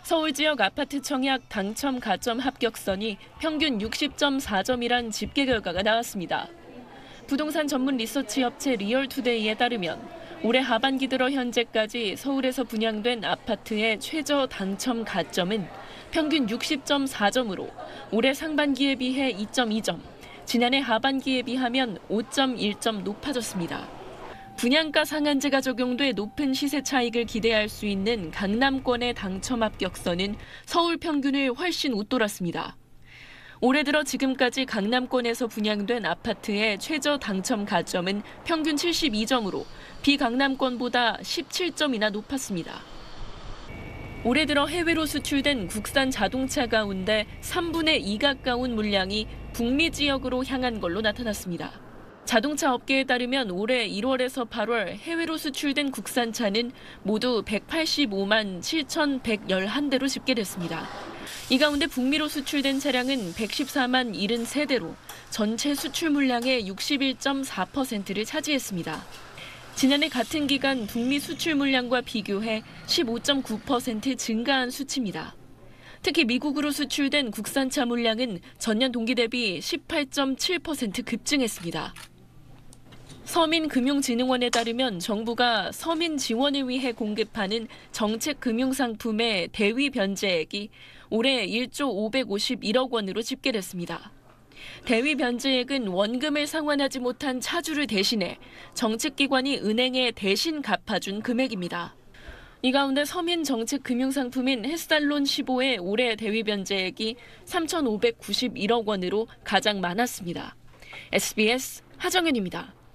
서울 지역 아파트 청약 당첨 가점 합격선이 평균 60.4점이란 집계 결과가 나왔습니다. 부동산 전문 리서치 업체 리얼투데이에 따르면 올해 하반기 들어 현재까지 서울에서 분양된 아파트의 최저 당첨 가점은 평균 60.4점으로 올해 상반기에 비해 2.2점, 지난해 하반기에 비하면 5.1점 높아졌습니다. 분양가 상한제가 적용돼 높은 시세 차익을 기대할 수 있는 강남권의 당첨 합격선은 서울 평균을 훨씬 웃돌았습니다. 올해 들어 지금까지 강남권에서 분양된 아파트의 최저 당첨 가점은 평균 72점으로 비강남권보다 17점이나 높았습니다. 올해 들어 해외로 수출된 국산 자동차 가운데 3분의 2 가까운 물량이 북미 지역으로 향한 걸로 나타났습니다. 자동차 업계에 따르면 올해 1월에서 8월 해외로 수출된 국산차는 모두 185만 7,111대로 집계됐습니다. 이 가운데 북미로 수출된 차량은 114만 73대로 전체 수출 물량의 61.4%를 차지했습니다. 지난해 같은 기간 북미 수출 물량과 비교해 15.9% 증가한 수치입니다. 특히 미국으로 수출된 국산차 물량은 전년 동기 대비 18.7% 급증했습니다. 서민금융진흥원에 따르면 정부가 서민 지원을 위해 공급하는 정책금융상품의 대위 변제액이 올해 1조 551억 원으로 집계됐습니다. 대위 변제액은 원금을 상환하지 못한 차주를 대신해 정책기관이 은행에 대신 갚아준 금액입니다. 이 가운데 서민 정책금융상품인 햇살론 15의 올해 대위 변제액이 3,591억 원으로 가장 많았습니다. SBS 하정현입니다.